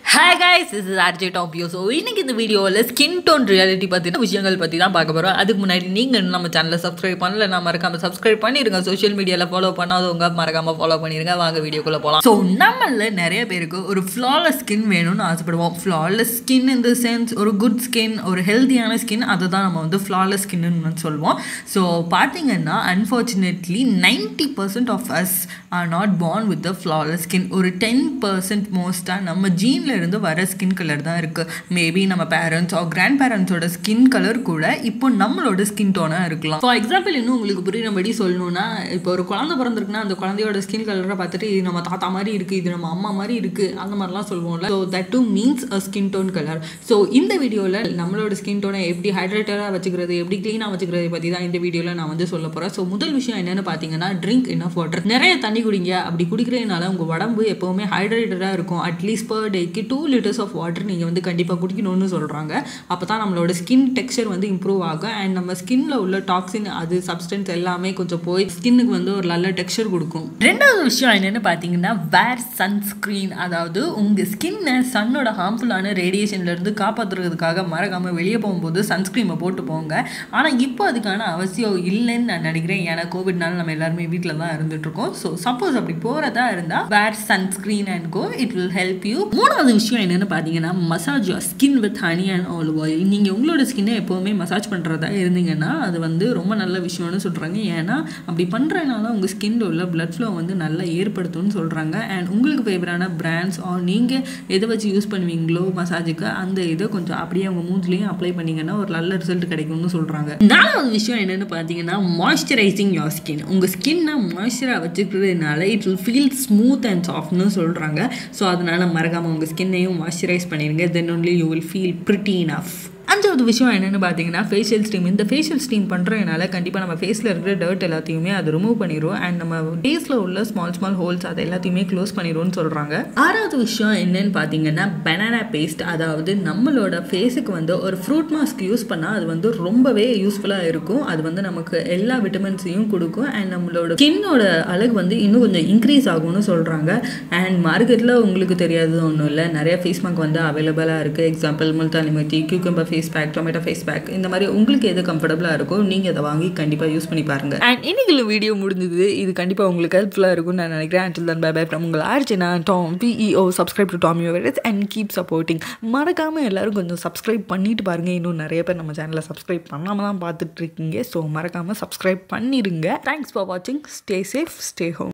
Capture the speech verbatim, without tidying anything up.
Hi guys, this is R J Topio. So இன்னைக்கு இந்த வீடியோவில் ஸ்கின் டோன் ரியாலிட்டி பற்றின விஷயங்கள் பற்றி தான் பார்க்க போகிறோம். அதுக்கு முன்னாடி நீங்கள் நம்ம சேனலை சப்ஸ்கிரைப் பண்ணல, நான் மறக்காமல் சப்ஸ்கிரைப் பண்ணிடுங்க. சோஷியல் மீடியாவில் ஃபாலோ பண்ணாதவங்க மறக்காமல் ஃபாலோ பண்ணிடுங்க. வாங்க வீடியோக்குள்ளே போகலாம். ஸோ நம்மள நிறைய பேருக்கு ஒரு ஃப்ளாலெஸ் ஸ்கின் வேணும்னு ஆசைப்படுவோம். Flawless skin in the sense ஒரு குட் ஸ்கின், ஒரு ஹெல்த்தியான ஸ்கின், அதை தான் நம்ம வந்து ஃப்ளாலெஸ் ஸ்கின்னு சொல்லுவோம். ஸோ பார்த்தீங்கன்னா unfortunately ninety percent of us are not born with the flawless skin. ஒரு டென் பர்சன்ட் மோஸ்ட்டாக நம்ம ஜீனில் இருந்து வர ஸ்கின் கலர் தான் இருக்குது. மேபி நம்ம பேரண்ட்ஸ் ஆர் கிராண்ட் பேரண்ட்ஸோட ஸ்கின் கலர் கூட இப்போ நம்மளோட ஸ்கின் டோனாக இருக்கலாம். ஃபார் எக்ஸாம்பிள் இன்னும் உங்களுக்கு புரியுறபடி சொல்லணும்னா, இப்போ ஒரு குழந்தை பிறந்திருக்குன்னா அந்த குழந்தையோட ஸ்கின் கலரை பார்த்துட்டு இது நம்ம தாத்தா மாதிரி இருக்குது, இது நம்ம அம்மா மாதிரி இருக்குது, அந்த மாதிரிலாம் சொல்லுவோம்ல. So that too means a skin tone colour. So இந்த வீடியோவில் நம்மளோட ஸ்கின் டோனை எப்படி ஹைட்ரேட்டடாக வச்சுக்கிறது, எப்படி க்ளீனாக வச்சுக்கிறது பற்றி தான் இந்த வீடியோவில் நான் வந்து சொல்ல போகிறேன். ஸோ முதல் விஷயம் என்னென்னு பார்த்தீங்கன்னா, ட்ரிங்க் இனஃப் வாட்டர். நிறைய தண்ணி குடிங்க. அப்படி குடிக்கிறதுனால உங்கள் உடம்பு எப்போவுமே ஹைட்ரேட்டடாக இருக்கும். அட்லீஸ்ட் பர் டேக்கு டூ லிட்டர்ஸ் ஆஃப் வாட்டர் நீங்கள் வந்து கண்டிப்பாக குடிக்கணும்னு சொல்கிறாங்க. அப்போ தான் நம்மளோட ஸ்கின் டெக்ஸ்சர் வந்து இம்ப்ரூவ் ஆகும். அண்ட் நம்ம ஸ்கின்ல உள்ள டாக்ஸின், அது சப்ஸ்டன்ஸ் எல்லாமே கொஞ்சம் போய் ஸ்கின்னுக்கு வந்து ஒரு நல்ல டெக்ஸ்சர் கொடுக்கும். ரெண்டாவது விஷயம் என்னென்னு பார்த்தீங்கன்னா, வேர் சன்ஸ்க்ரீன். அதாவது உங்கள் ஸ்கின்னை சன்னோட ஹார்ம்ஃபுல்லான ரேடியேஷன்லேருந்து காப்பாற்றுறதுக்காக மறக்காமல் வெளியே போகும்போது சன்ஸ்க்ரீமை போட்டு போங்க. ஆனால் இப்போ அதுக்கான அவசியம் இல்லைன்னு நான் நினைக்கிறேன். ஏன்னா கோவிட்னால நம்ம எல்லாருமே வீட்டில் தான் இருந்துகிட்ருக்கோம். ஸோ சப்போஸ் அப்படி போகிறதா இருந்தால் wear sunscreen and go, it will help you. மூணாவது விஷயம் என்னென்னு பார்த்தீங்கன்னா, massage your skin with honey and olive oil. நீங்கள் உங்களோட ஸ்கின்னை எப்போவுமே மசாஜ் பண்ணுறதா இருந்தீங்கன்னா அது வந்து ரொம்ப நல்ல விஷயம்னு சொல்கிறாங்க. ஏன்னா அப்படி பண்ணுறதுனால உங்கள் ஸ்கின்ல உள்ள பிளட் ஃப்ளோ வந்து நல்லா ஏற்படுத்தும்னு சொல்கிறாங்க. அண்ட் உங்களுக்கு ஃபேவரான பிராண்ட்ஸ் ஆர் நீங்கள் எதை வச்சு யூஸ் பண்ணுவீங்களோ மசாஜுக்கு, அந்த இதை கொஞ்சம் அப்படியே அவங்க மூஞ்சிலையும் அப்ளை பண்ணிங்கன்னா ஒரு நல்ல ரிசல்ட் கிடைக்கும்னு சொல்கிறாங்க. நாலாவது விஷயம் என்னென்னு பார்த்தீங்கன்னா, மாய்ஸ்சரைசிங் யுவர் ஸ்கின். உங்கள் ஸ்கின்னை மாய்ஸ்சராக வச்சுக்கிறதுனால it will feel smooth and சாஃப்ட்னு சொல்கிறாங்க. ஸோ அதனால் மறக்காமல் உங்கள் ஸ்கின்னையும் மாய்ஸ்சரைஸ் பண்ணிடுங்க. Then only you will feel pretty enough. அஞ்சாவது விஷயம் என்னென்னு பார்த்தீங்கன்னா, ஃபேஷியல் ஸ்டீம். இந்த ஃபேஷியல் ஸ்டீம் பண்ணுறதுனால கண்டிப்பாக நம்ம ஃபேஸில் இருக்கிற டர்ட் எல்லாத்தையுமே அது ரிமூவ் பண்ணிடும். அண்ட் நம்ம ஃபேஸில் உள்ள ஸ்மால் ஸ்மால் ஹோல்ஸ் அதை எல்லாத்தையுமே க்ளோஸ் பண்ணிடும்னு சொல்கிறாங்க. ஆறாவது விஷயம் என்னென்னு பார்த்தீங்கன்னா, பனானா பேஸ்ட். அதாவது நம்மளோட ஃபேஸுக்கு வந்து ஒரு ஃப்ரூட் மாஸ்க் யூஸ் பண்ணால் அது வந்து ரொம்பவே யூஸ்ஃபுல்லாக இருக்கும். அது வந்து நமக்கு எல்லா விட்டமின்ஸையும் கொடுக்கும். அண்ட் நம்மளோட ஸ்கின்னோட அழகு வந்து இன்னும் கொஞ்சம் இன்க்ரீஸ் ஆகும்னு சொல்கிறாங்க. அண்ட் மார்க்கெட்டில் உங்களுக்கு தெரியாதது ஒன்றும் இல்லை, நிறைய ஃபேஸ் மாஸ்க் வந்து அவைலபிளாக இருக்குது. Example Multani mitti, cucumber face pack, tomato face pack, இந்த மாதிரி உங்களுக்கு எது கம்ஃபர்டபுளாக இருக்கோ நீங்கள் அதை வாங்கி கண்டிப்பாக யூஸ் பண்ணி பாருங்கள். அண்ட் இன்னைக்கு வீடியோ முடிஞ்சது. இது கண்டிப்பாக உங்களுக்கு ஹெல்ப்ஃபுல்லாக இருக்கும்னு நான் நினைக்கிறேன். until then bye bye from உங்கள் ஆர்ஜினா டாம் பிஇஓ. Subscribe to Tom your and keep supporting. மறக்காமல் எல்லாரும் கொஞ்சம் சப்ஸ்கிரைப் பண்ணிட்டு பாருங்கள். இன்னும் நிறைய பேர் நம்ம சேனலை சப்ஸ்கிரைப் பண்ணாமல் தான் பார்த்துட்டு இருக்கீங்க. ஸோ மறக்காமல் சப்ஸ்கிரைப் பண்ணிடுங்க. தேங்க்ஸ் ஃபார் வாட்சிங். Stay safe, stay home.